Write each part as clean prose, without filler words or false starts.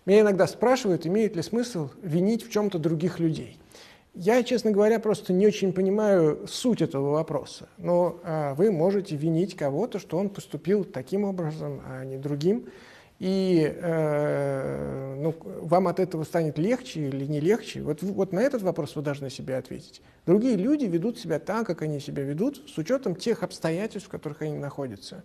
Меня иногда спрашивают, имеет ли смысл винить в чем-то других людей. Я, честно говоря, просто не очень понимаю суть этого вопроса. Но вы можете винить кого-то, что он поступил таким образом, а не другим. И вам от этого станет легче или не легче. Вот на этот вопрос вы должны себе ответить. Другие люди ведут себя так, как они себя ведут, с учетом тех обстоятельств, в которых они находятся.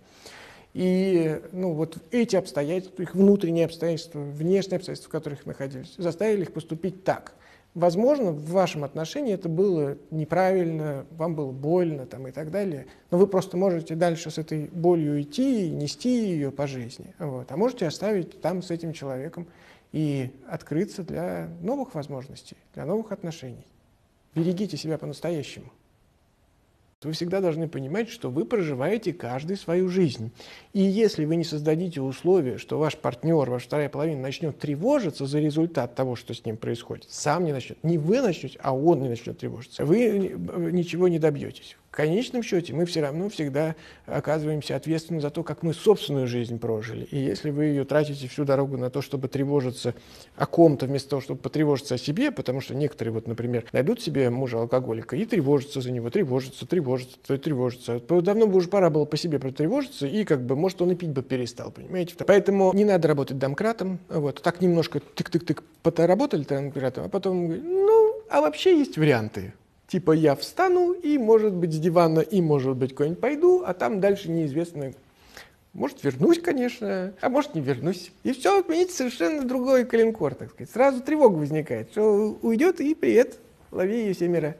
И вот эти обстоятельства, их внутренние обстоятельства, внешние обстоятельства, в которых находились, заставили их поступить так. Возможно, в вашем отношении это было неправильно, вам было больно и так далее, но вы просто можете дальше с этой болью идти и нести ее по жизни. А можете оставить там с этим человеком и открыться для новых возможностей, для новых отношений. Берегите себя по-настоящему. Вы всегда должны понимать, что вы проживаете каждый свою жизнь. И если вы не создадите условия, что ваш партнер, ваша вторая половина начнет тревожиться за результат того, что с ним происходит, сам не начнет, не вы начнете, а он не начнет тревожиться, вы ничего не добьетесь. В конечном счете мы все равно всегда оказываемся ответственны за то, как мы собственную жизнь прожили. И если вы ее тратите всю дорогу на то, чтобы тревожиться о ком-то, вместо того, чтобы потревожиться о себе, потому что некоторые, например, найдут себе мужа-алкоголика и тревожатся за него, тревожатся. Давно бы уже пора было по себе протревожиться, и может он и пить бы перестал, понимаете? Поэтому не надо работать домкратом. Так немножко тык-тык-тык поработали домкратом, а потом а вообще есть варианты. Типа я встану и, может быть, с дивана, и, может быть, куда-нибудь пойду, а там дальше неизвестно. Может, вернусь, конечно, а может, не вернусь. И все, видите, совершенно другой коленкор, так сказать. Сразу тревога возникает, что уйдет, и привет, лови ее все мира.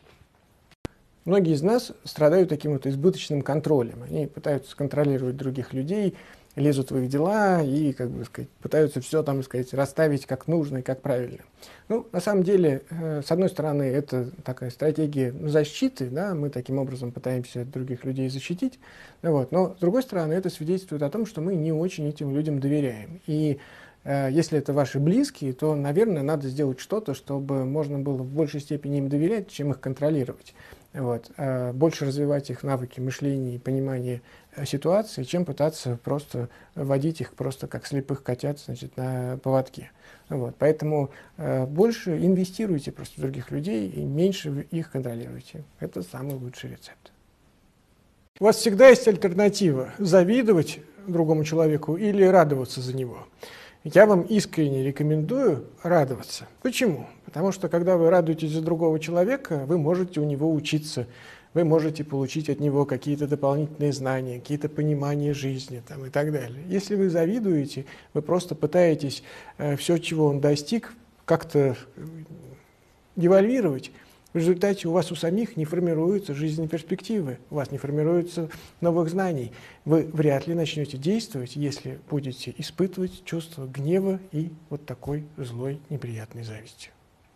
Многие из нас страдают таким избыточным контролем. Они пытаются контролировать других людей, лезут в их дела и, пытаются все расставить как нужно и как правильно. На самом деле, с одной стороны, это такая стратегия защиты, да, мы таким образом пытаемся других людей защитить, но с другой стороны, это свидетельствует о том, что мы не очень этим людям доверяем. И если это ваши близкие, то, наверное, надо сделать что-то, чтобы можно было в большей степени им доверять, чем их контролировать. Больше развивать их навыки мышления и понимания ситуации, чем пытаться просто водить их просто как слепых котят, на поводке. Поэтому больше инвестируйте просто в других людей и меньше их контролируйте. Это самый лучший рецепт. У вас всегда есть альтернатива: завидовать другому человеку или радоваться за него. Я вам искренне рекомендую радоваться. Почему? Потому что, когда вы радуетесь за другого человека, вы можете у него учиться, вы можете получить от него какие-то дополнительные знания, какие-то понимания жизни и так далее. Если вы завидуете, вы просто пытаетесь все, чего он достиг, как-то девальвировать. В результате у вас у самих не формируются жизненные перспективы, у вас не формируется новых знаний. Вы вряд ли начнете действовать, если будете испытывать чувство гнева и такой злой, неприятной зависти.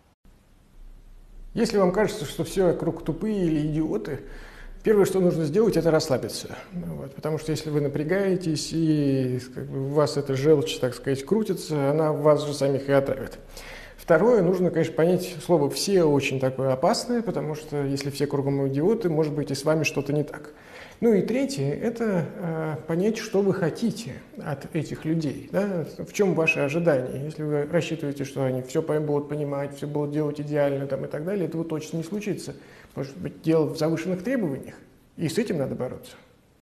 Если вам кажется, что все вокруг тупые или идиоты, первое, что нужно сделать, это расслабиться. Потому что если вы напрягаетесь и у вас эта желчь, крутится, она вас же самих и отравит. Второе, нужно, конечно, понять, слово «все» очень такое опасное, потому что если все кругом идиоты, может быть, и с вами что-то не так. И третье, это понять, что вы хотите от этих людей, да? В чем ваши ожидания. Если вы рассчитываете, что они все будут понимать, все будут делать идеально и так далее, этого точно не случится. Может быть, дело в завышенных требованиях, и с этим надо бороться.